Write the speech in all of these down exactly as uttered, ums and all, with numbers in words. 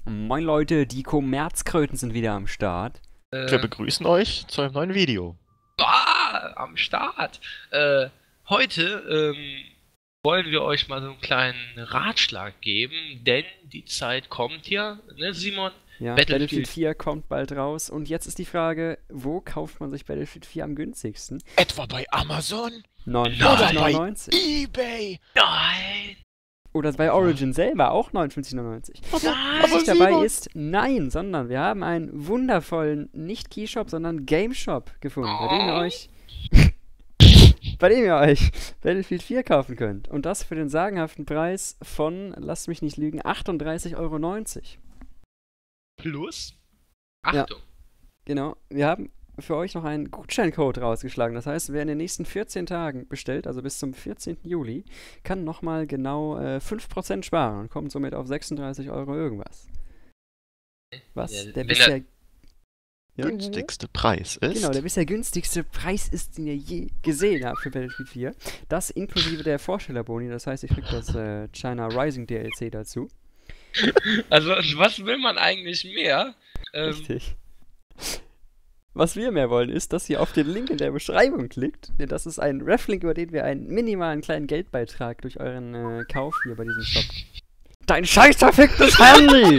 Moin Leute, die Kommerzkröten sind wieder am Start. Äh, Wir begrüßen euch zu einem neuen Video. ah, am Start. Äh, heute ähm, wollen wir euch mal so einen kleinen Ratschlag geben, denn die Zeit kommt ja, ne Simon? Ja, Battlefield. Battlefield vier kommt bald raus und jetzt ist die Frage, wo kauft man sich Battlefield vier am günstigsten? Etwa bei Amazon? neunundfünfzig Oder bei neunundneunzig. eBay? Nein! Oder bei Origin selber auch neunundfünfzig neunundneunzig. Nein! Was aber nicht dabei Simon- ist, nein, sondern wir haben einen wundervollen, nicht Keyshop, sondern Gameshop gefunden, bei dem ihr Oh. euch bei dem ihr euch Battlefield vier kaufen könnt. Und das für den sagenhaften Preis von, lasst mich nicht lügen, achtunddreißig Euro neunzig. Plus? Ja. Achtung! Genau, wir haben für euch noch einen Gutscheincode rausgeschlagen. Das heißt, wer in den nächsten vierzehn Tagen bestellt, also bis zum vierzehnten Juli, kann nochmal genau äh, fünf Prozent sparen und kommt somit auf sechsunddreißig Euro irgendwas. Was Ja, der wenn bisher Ja, Günstigste Preis ist. Genau, der bisher günstigste Preis ist, den ihr je gesehen habt für Battlefield vier. Das inklusive der Vorstellerboni, das heißt, ich krieg das äh, China Rising D L C dazu. Also, was will man eigentlich mehr? Ähm, Richtig. Was wir mehr wollen, ist, dass ihr auf den Link in der Beschreibung klickt. Denn das ist ein Reflink, über den wir einen minimalen kleinen Geldbeitrag durch euren äh, Kauf hier bei diesem Shop. Dein scheiß verficktes Handy!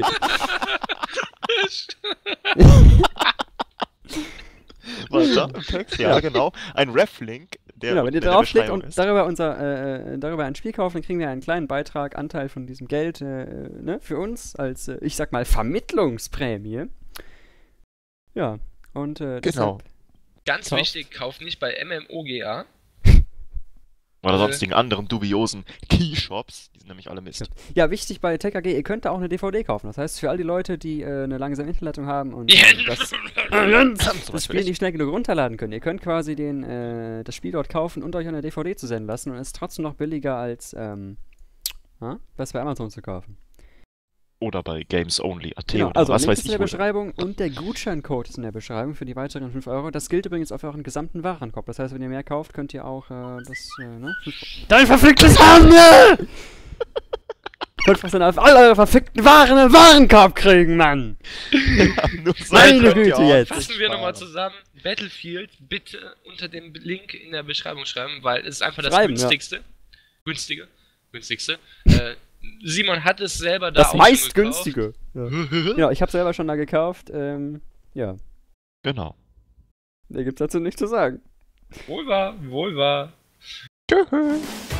Was da im Text? Ja, genau. Ein Reflink, der Genau, wenn ihr in der draufklickt Beschreibung und ist. darüber, unser, äh, darüber ein Spiel kauft, dann kriegen wir einen kleinen Beitrag, Anteil von diesem Geld äh, ne, für uns als, äh, ich sag mal, Vermittlungsprämie. Ja, und äh, Genau. deshalb, Ganz Kauft. wichtig, kauft nicht bei MMOGA. Oder Äh. sonstigen anderen dubiosen Keyshops. Die sind nämlich alle Mist. ja, wichtig bei TechAG, ihr könnt da auch eine D V D kaufen. Das heißt, für all die Leute, die äh, eine langsame Internetleitung haben und Ja. äh, das, das Spiel nicht schnell genug runterladen können, ihr könnt quasi den, äh, das Spiel dort kaufen und euch eine D V D zu senden lassen und es ist trotzdem noch billiger als ähm, na, was bei Amazon zu kaufen. Oder bei Games Only Punkt at Genau, oder also was Link weiß ist ich in der wo. Beschreibung und der Gutscheincode ist in der Beschreibung für die weiteren fünf Euro. Das gilt übrigens auf euren gesamten Warenkorb. Das heißt, wenn ihr mehr kauft, könnt ihr auch äh, das, äh, ne? Dein verficktes Handel! fünf Prozent auf all eure verfickten Waren im Warenkorb kriegen, Mann! Nur so Meine könnt ihr Güte, auch jetzt. Fassen sich wir nochmal sparen. zusammen. Battlefield bitte unter dem Link in der Beschreibung schreiben, weil es ist einfach das Schreiben, ja. günstigste. Günstige. Günstigste. Äh, Simon hat es selber da Das auch meist schon gekauft. günstige. Ja. Genau, ich habe selber schon da gekauft. Ähm, ja, Genau. da gibt's dazu nichts zu sagen. Wohl wahr, wohl wahr. Tschüss.